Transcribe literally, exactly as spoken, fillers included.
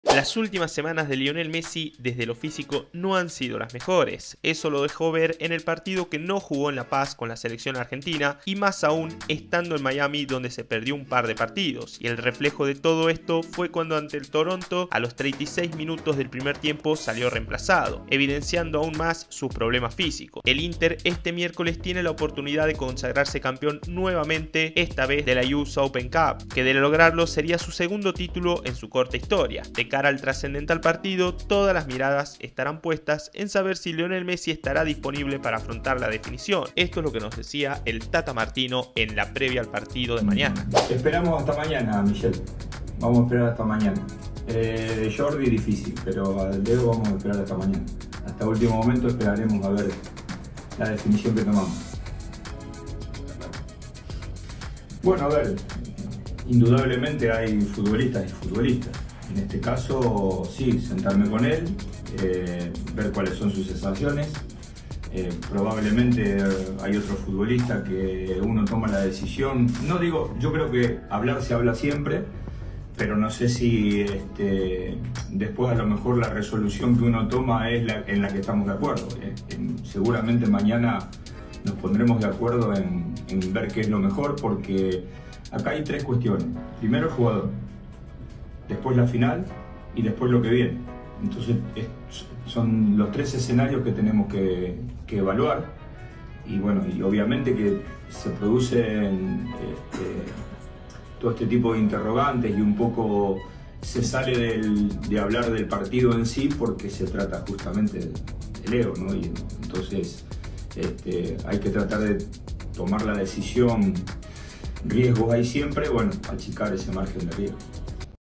Las últimas semanas de Lionel Messi desde lo físico no han sido las mejores. Eso lo dejó ver en el partido que no jugó en La Paz con la selección argentina y más aún estando en Miami, donde se perdió un par de partidos. Y el reflejo de todo esto fue cuando ante el Toronto a los treinta y seis minutos del primer tiempo salió reemplazado, evidenciando aún más sus problemas físicos. El Inter este miércoles tiene la oportunidad de consagrarse campeón nuevamente, esta vez de la U S Open Cup, que de lograrlo sería su segundo título en su corta historia. De cara al trascendental partido, todas las miradas estarán puestas en saber si Lionel Messi estará disponible para afrontar la definición. Esto es lo que nos decía el Tata Martino en la previa al partido de mañana. Esperamos hasta mañana, Michel. Vamos a esperar hasta mañana. Eh, de Jordi difícil, pero al Leo vamos a esperar hasta mañana. Hasta último momento esperaremos a ver la definición que tomamos. Bueno, a ver, indudablemente hay futbolistas y futbolistas. En este caso, sí, sentarme con él, eh, ver cuáles son sus sensaciones. Eh, probablemente hay otro futbolista que uno toma la decisión. No digo, yo creo que hablar se habla siempre, pero no sé si este, después a lo mejor la resolución que uno toma es la en la que estamos de acuerdo. Eh. Seguramente mañana nos pondremos de acuerdo en, en ver qué es lo mejor, porque acá hay tres cuestiones. Primero el jugador, después la final y después lo que viene. Entonces es, son los tres escenarios que tenemos que, que evaluar, y bueno, y obviamente que se producen este, todo este tipo de interrogantes y un poco se sale del, de hablar del partido en sí, porque se trata justamente del ego, ¿no? Y entonces este, hay que tratar de tomar la decisión. Riesgos hay siempre, bueno, achicar ese margen de riesgo.